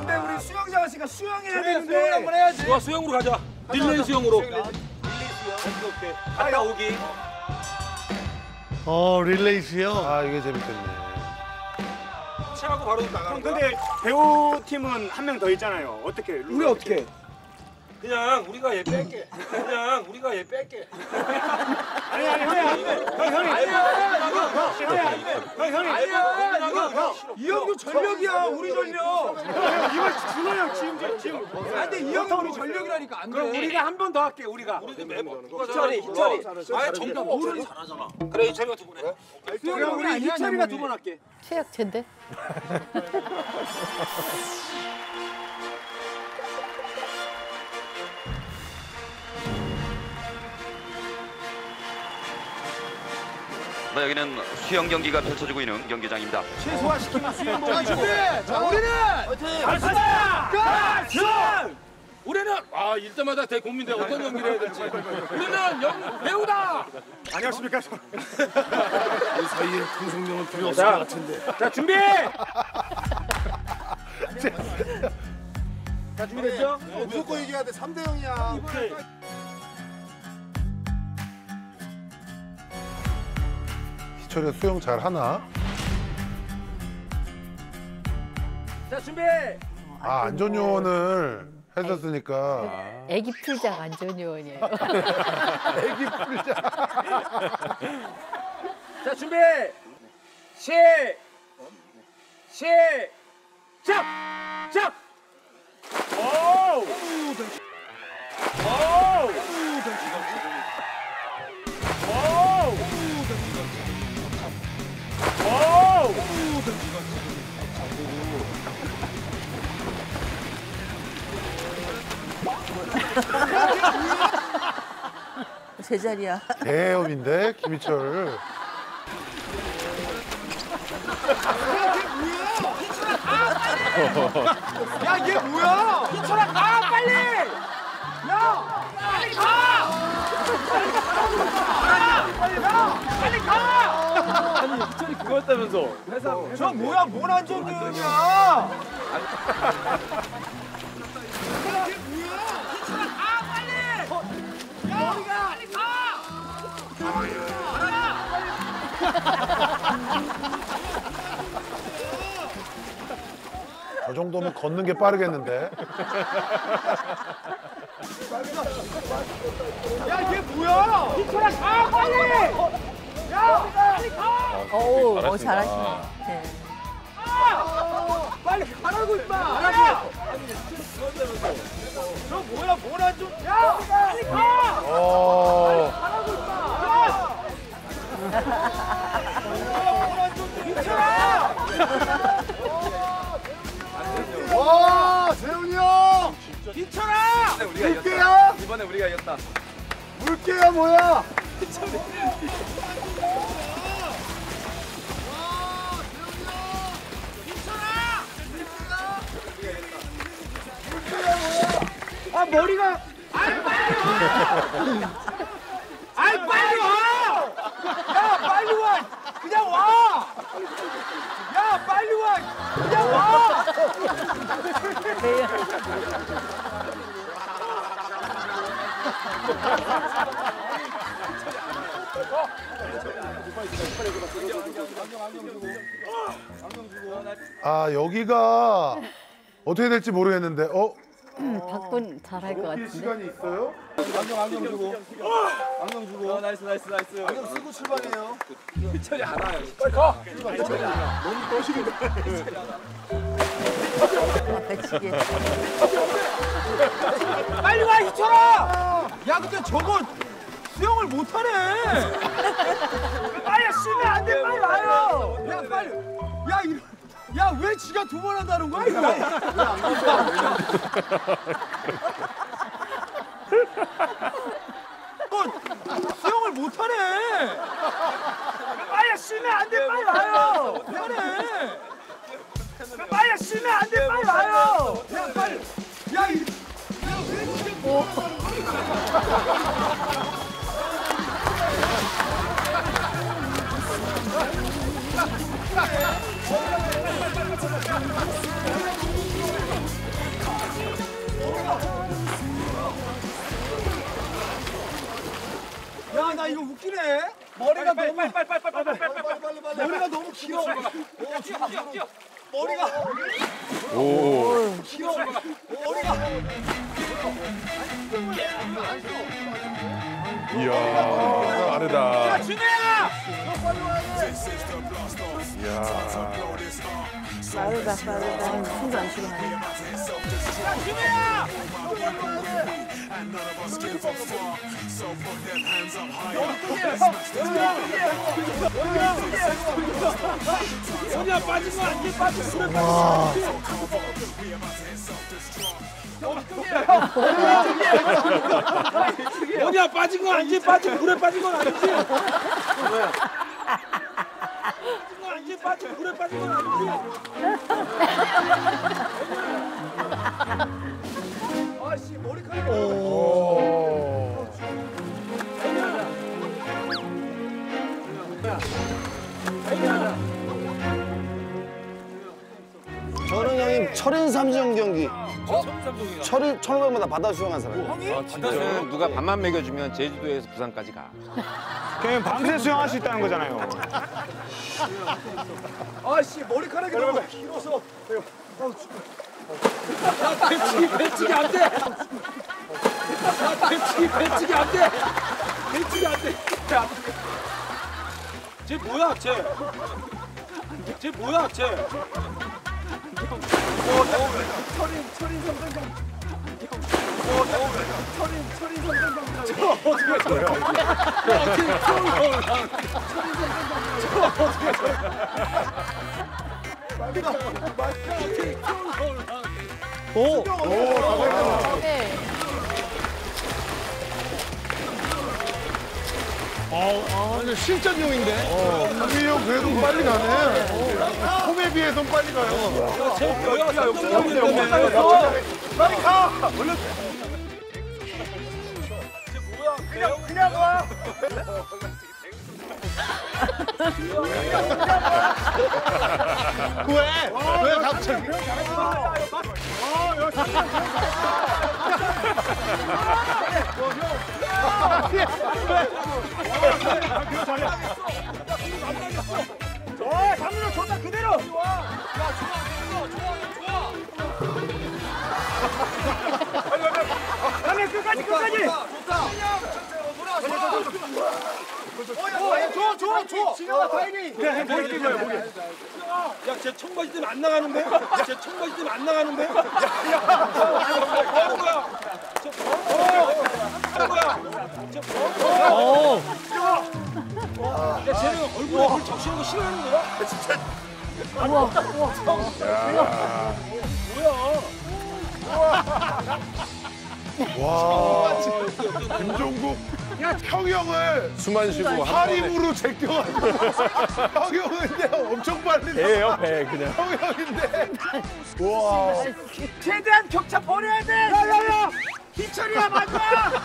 근데 우리 수영장 씨가 수영해야 되는데. 수영 한번 해야지. 좋아, 수영으로 가자. 릴레이 수영으로. 릴레이 수영. 오케이. 갔다 오기. 릴레이 수영. 아, 이게 재밌겠네. 체하고 바로 나가는 형 거야. 근데 배우 팀은 한 명 더 있잖아요. 어떻게? 우리 어떻게? 그냥 우리가 얘 뺄게. 그냥 우리가 얘 뺄게. 아니 형이 안 돼. 형이 이형규 전력이야, 우리 전력. 이걸 준호 형 지금. 아, 근데 이형규 우리 전력이라니까 안 돼. 그럼 우리가 한 번 더 할게. 우리가. 우리도 매번 희철이. 아예 정보가 없어. 잘하잖아. 그래, 희철이가 두 번 해. 그럼 우리 희철이가 두 번 할게. 최약체인데? 네, 여기는 수영 경기가 펼쳐지고 있는 경기장입니다. 최소화시키는 수영 자, 준비! 자, 우리는! 우리는 일 때마다 대국민대 어떤 연기를 해야 될지. 우리는 배우다. 안녕하십니까. 이 사이에 통성명은 필요 없을 것 같은데. 자 준비. 자 준비됐죠? 무조건 이겨야 돼. 3대 0이야. 희철이가 수영 잘 하나? 자 준비. 안전요원을 해줬으니까. 애기 풀작 안전요원이에요. 애기 풀자. 자 준비. 시작. 오. 제자리야. 대업인데 김희철. 야, 얘 뭐야? 희철아 가 빨리. 야 빨리 가. 빨리 가. 아니 희철이 그거였다면서. 저 뭐야, 뭔 안전요원이야? 저 정도면 걷는 게 빠르겠는데. 야, 얘 뭐야? 희철아 가 빨리. 야 빨리 가. 잘하시네. 네. 빨리 가라고, 임마! 저 뭐야, 뭔 안전... 야 빨리 가. 가라고, 임마! 와, 세훈이 형! 희철아! 물개야? 이번에 우리가 이겼다. 물개야 뭐야? 아, 머리가... 아이, 빨리 와! 야, 빨리 와! 그냥 와! 야, 빨리 와! 그냥 와! 여기가 어떻게 될지 모르겠는데. 박군 잘할 것 같은데. 시간이 있어요? 안경 주고. 나이스. 안경 쓰고 출발해요. 희철이 안 와요. 빨리 가. 배치기. 빨리 와, 희철아! 야, 근데 저거 수영을 못하네! 빨리 쉬면 안 돼, 빨리 와요! 야, 빨리! 야, 왜 지가 두 번 한다는 거야, 이거? 수영을 못하네! 빨리 쉬면 안 돼, 빨리 와요! 미안해! 빨리 쉬면 안 돼, 빨리 와요! 야, 빨리! 야, 왜 지가 웃기네. 머리가 너무 머리가 너무 길어. 머리가 오. 길어. 머리가 이야, 빠르다. 준혜야. 이야. 빠르다. 숨도 안 쉬고 나네. 준혜야. 연희야 빠진 거 아니지? 빠진 거. 연희야 빠진 거 아니지? 빠진 물에 빠진 건 아니지? 빠진 거 아니지? 빠진 물에 빠진 건 아니지? 아씨 머리카락이. 저는 형님 철인 삼종 경기. 철인 1,500마다 바다 수영한 사람. 바다는 누가 밥만 먹여주면 제주도에서 부산까지 가. 그냥 밤새 수영할 수 있다는 거잖아요. 아씨 머리카락이 너무 길어서. 배치기 안 돼! 야, 배치기 안 돼! 배치기 안 돼! 쟤 뭐야, 쟤? 쟤 뭐야, 쟤? 철인 삼종. 네. 완전 실전용인데? 우리 형 그래도 빨리 가네. 홈에 비해서 빨리 가요. 쟤 뭐야, 삼성형인데. 빨리 가. 얼른. 그냥 와. 왜 갑자기? 장민호 좋다 그대로. 장민 끝까지. 좋아. 진영아 타이밍. 야, 쟤 청바지 때문에 안 나가는데? 쟤 청바지 때문에 안 나가는데? 야, 하는 거야? 하는 거야? 야, 쟤는 얼굴에 물 적시는 거 싫어하는 거야? 와. 김종국. 형이 형을 수만 쉬고 하림으로 제껴가지고. 형이 형인데 엄청 빨리. 배예요, 배 그냥. 형이 형인데. 와. 최대한 격차 버려야 돼. 야야야. 희철이야 맞아.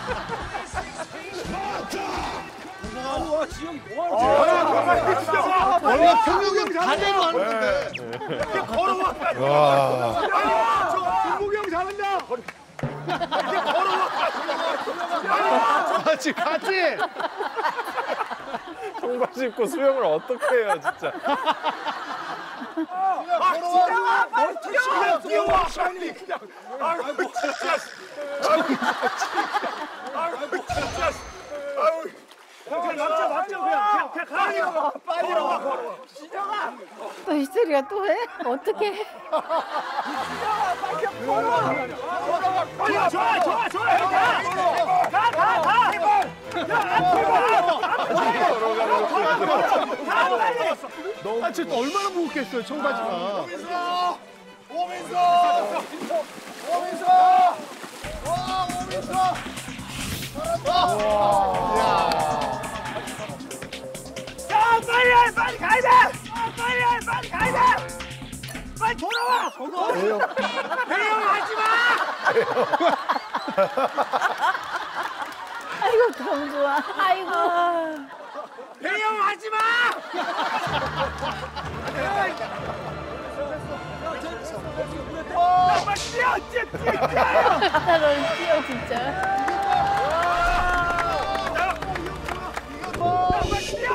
와, 지영이 뭐 하는 거야? 원래 평균 형 가대로 하는 건데. 걸어와. 와. 김국이 형 잘한다. 같이. 청바지 입고 수영을 어떻게 해요, 진짜. 진영아 빨리 뛰어. 빨리. 아이고 진짜. 맞죠 그냥 빨리 와. 진영아. 또 히스테리가 또 해? 어떻게 해? 아, 진짜 얼마나 무겁겠어요, 청바지가. 오민서. 야 빨리 가야 돼. 빨리 가야 돼. 빨리 돌아와. 배영 하지 마. 아이고 너무 좋아. 아이고. 배영 하지 마. 빨리 뛰어. 너는 뛰어 진짜.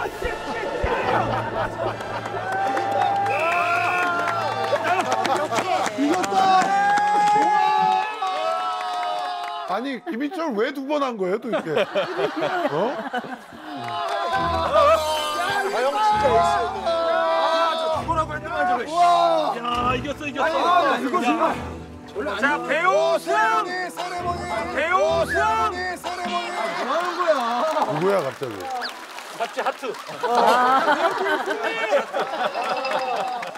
아니 김희철 왜 두 번 한 거예요 또 이렇게? 어? 야, 이겼어. 이거 정말. 자, 배우승! 배우승! 뭐 하는 거야? 누구야 갑자기? 같이 하트.